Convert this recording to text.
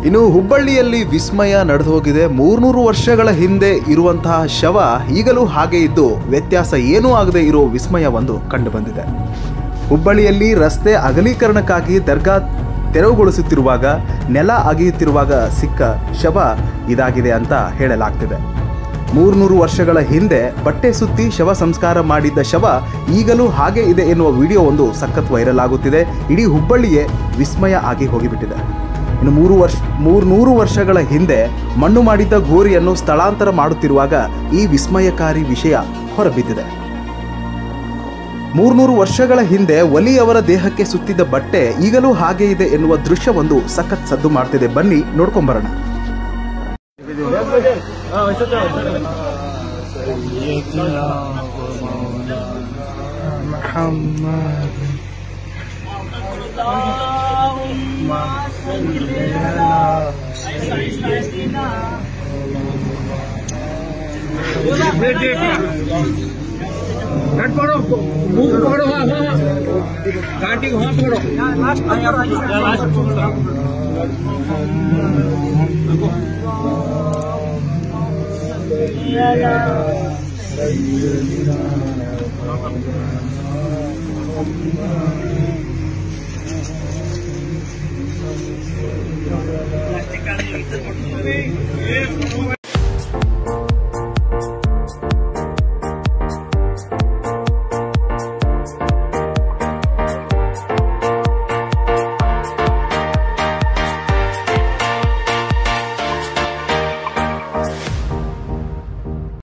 ಇನ್ನು ಹುಬ್ಬಳ್ಳಿಯಲ್ಲಿ ವಿಸ್ಮಯ ನಡೆದು ಹೋಗಿದೆ. 300 ವರ್ಷಗಳ ಹಿಂದೆ ಇರುವಂತಹ ಶವ ಈಗಲೂ ಹಾಗೆ ಇದ್ದು ವ್ಯತ್ಯಾಸ ಏನೂ ಆಗದೆ ಇರೋ ವಿಸ್ಮಯ ಒಂದು ಕಂಡು ಬಂದಿದೆ. ಹುಬ್ಬಳ್ಳಿಯಲ್ಲಿ ರಸ್ತೆ ಅಗಲೀಕರಣಕ್ಕಾಗಿ ದರ್ಗಾ ತೆರವುಗೊಳಿಸುತ್ತಿರುವಾಗ ನೆಲ ಅಗೆಯುತ್ತಿರುವಾಗ ಸಿಕ್ಕ ಶವ ಇದಾಗಿದೆ ಅಂತ ಹೇಳಲಾಗ್ತಿದೆ. 300 ವರ್ಷಗಳ ಹಿಂದೆ ಬಟ್ಟೆ ಸುತ್ತಿ ಶವ ಸಂಸ್ಕಾರ ಮಾಡಿದ್ದ ಶವ ಈಗಲೂ ಹಾಗೆ ಇದೆ ಎನ್ನುವ ವಿಡಿಯೋ ಒಂದು ಸಖತ್ ವೈರಲ್ ಆಗುತ್ತಿದೆ. ಇಡೀ ಹುಬ್ಬಳ್ಳಿಯೇ ವಿಸ್ಮಯ ಆಗಿ ಹೋಗಿಬಿಟ್ಟಿದೆ. ಇನ್ನು 300 ವರ್ಷಗಳ ಹಿಂದೆ ಮಣ್ಣು ಮಾಡಿದ್ದ ಗೋರಿಯನ್ನು ಸ್ಥಳಾಂತರ ಮಾಡುತ್ತಿರುವಾಗ ಈ ವಿಸ್ಮಯಕಾರಿ ವಿಷಯ ಹೊರಬಿದ್ದಿದೆ. 300 ವರ್ಷಗಳ ಹಿಂದೆ ಒಲಿಯವರ ದೇಹಕ್ಕೆ ಸುತ್ತಿದ್ದ ಬಟ್ಟೆ ಈಗಲೂ ಹಾಗೆ ಇದೆ ಎನ್ನುವ ದೃಶ್ಯವೊಂದು ಸಖತ್ ಸದ್ದು ಮಾಡ್ತಿದೆ. ಬನ್ನಿ ನೋಡ್ಕೊಂಬರೋಣ. कट पड़ो, मुंह पड़ो, हाँ हाँ, काटी को हाँ पड़ो। प्लास्टिक का